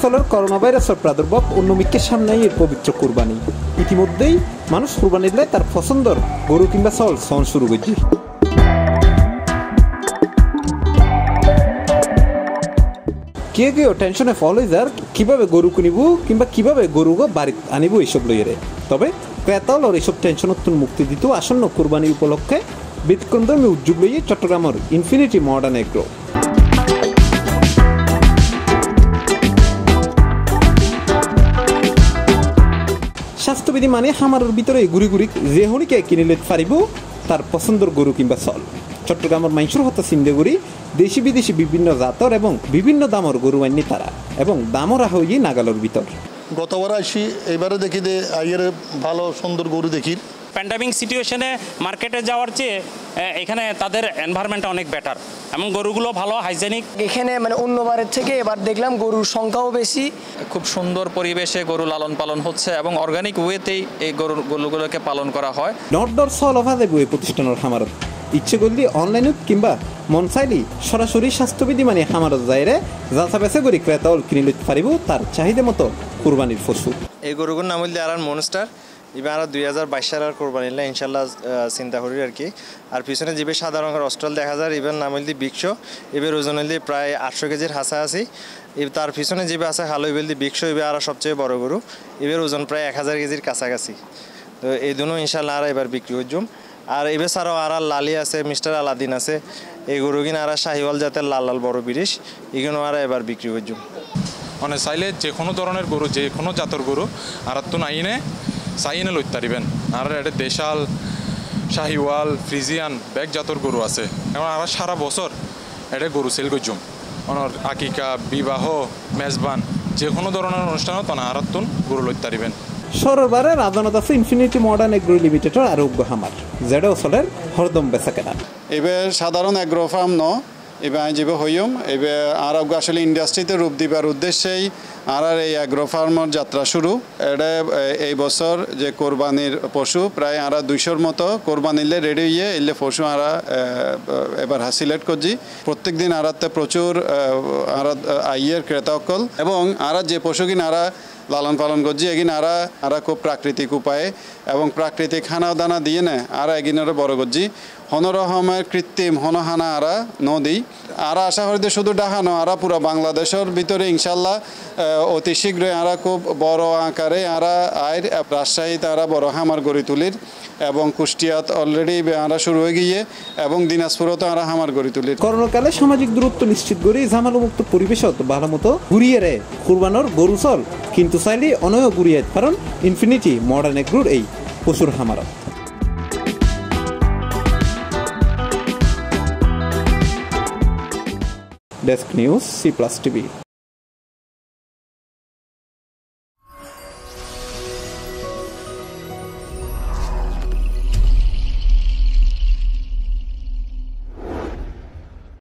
চলের করোনা ভাইরাসের প্রাদুর্ভাব অন্যমিকের সামনেই এর পবিত্র কুরবানি। ইতিমধ্যেই মানুষ কুরবানি দিলে তার পছন্দর গরু কিংবা চল সন শুরু করছে। কেউ টেনশনে ফল হয়ে যার কিভাবে গরু কিনিব কিংবা কিভাবে গরু বাড়ি আনিব এইসব লইয়ে। তবে ক্রেতাল আর এইসব টেনশন মুক্তি দিত আসন্ন কুরবানি উপলক্ষে ব্যতিক্রমধর্মী উদ্যোগ লইয়ে চট্টগ্রামের ইনফিনিটি মডার্ন এগ্রো। স্বাস্থ্যবিধি মানে খামারের ভিতরে ঘুরি ঘুরি যে হনিকে কিনিলে পারিব তার পছন্দের গরু কিংবা চল। চট্টগ্রামের মাইসুর হতা সিন্দেগুড়ি দেশি বিদেশি বিভিন্ন জাতর এবং বিভিন্ন দামর গরু আনি তারা এবং দামও রাখা হয়ে নাগালের ভিতর। গতবার আসি এবারে দেখি যে আইয়ের ভালো সুন্দর গরু দেখি। প্যান্ডামিক সিচুয়েশনে মার্কেটে যাওয়ার চেয়ে এখানে তাদের এনভায়রনমেন্টটা অনেক বেটার এবং গরুগুলো ভালো হাইজেনিক। এখানে মানে অন্যবারের থেকে এবার দেখলাম গরুর সংখ্যাও বেশি। খুব সুন্দর পরিবেশে গরু লালন পালন হচ্ছে এবং অর্গানিক ওয়েতেই এই গরুগুলোকে পালন করা হয়। নর্দর সল অভা দেব এই প্রতিষ্ঠানের খামারত ইচ্ছে করলে অনলাইনত কিংবা মন চাইলি সরাসরি স্বাস্থ্যবিধি মানে খামারত যাইরে যাচা বেছে করি ক্রেতাল কিনে লইতে পারিব তার চাহিদা মতো কুরবানির পশু। এই গরুগুলোর নাম হইলে আর মনস্টার। এবার আর 2022 সালের কোরবানিলে ইনশাল্লাহ চিন্তা করি আর কি। আর পিছনে যেবে সাদা রঙের অস্ট্রাল দেখা যায় এবার নাম হইলে বিক্ষ। এবার ওজন হইলে প্রায় 800 কেজির হাসা আছি। তার পিছনে যেবে আছে হালো হইলে বিক্ষ এবার আর সবচেয়ে বড় গরু। এবার ওজন প্রায় 1000 কেজির কাছাকাছি। তো এই দুনো ইনশাল্লাহ আর এবার বিক্রি হইজুম। আর এবার ছাড়াও আর লালি আছে, মিস্টার আলাদিন আছে। এই গরু কিনা আর শাহিওয়াল জাতের লাল লাল বড় বিরিশ এগুলো আর এবার বিক্রি হইজুম। মানে চাইলে যে কোনো ধরনের গরু যে কোনো জাতের গরু আর তো নাইনে চাইনে লইতে পারিবেন। আর এটা দেশাল শাহিওয়াল ফ্রিজিয়ান ব্যাগ জাতর গরু আছে এবং আর সারা বছর এটা গরু সেল করছুম। আকিকা বিবাহ মেজবান যে কোনো ধরনের অনুষ্ঠানও তো না আর গরু লইতে পারিবেন। সরবারে রাজনাত আছে ইনফিনিটি মডার্ন এগ্রো লিমিটেডের আরোগ্য খামার যেটা চলের হরদম বেচা কেনা। এবার সাধারণ এগ্রো ফার্ম ন এবার যেভাবে হইম এবার আরোগ্য আসলে ইন্ডাস্ট্রিতে রূপ দিবার উদ্দেশ্যেই আর এই অ্যাগ্রো ফার্মের যাত্রা শুরু। এটা এই বছর যে কোরবানির পশু প্রায় আর 200-র মতো কোরবানিলে রেডি হইয়ে এলে পশু আর এবার সিলেক্ট করছি। প্রত্যেক দিন আরাতে প্রচুর আর আইয়ের ক্রেতাকল এবং আর যে পশু কিনা আর লালন পালন করছি এগিন আর খুব প্রাকৃতিক উপায়ে এবং প্রাকৃতিক খানা দানা দিয়ে নেয় আর এগিনারে বড় করছি। হনরহমের কৃত্রিম হনহানা আরা নদী আর আশা করি শুধু ডাহানো আর পুরো বাংলাদেশের ভিতরে ইনশাল্লাহ অতি শীঘ্রই আর খুব বড় আকারে আর আয়ের রাজশাহীতে আর বড় হামার গড়ি তুলির এবং কুষ্টিয়াত অলরেডি আমরা শুরু হয়ে গিয়ে এবং দিনাজপুরতো আর হামার গড়ি তুলির। করোনাকালে সামাজিক দূরত্ব নিশ্চিত করে ঝামেলামুক্ত পরিবেশত ভালো মতো ঘুরিয়ে রে কুরবানোর গরু চল কিন্তু চাইলে অনয় ঘুরিয়ে কারণ ইনফিনিটি মডার্ন এগ্রোর এই পশুর খামারত। Desk news C+ TV।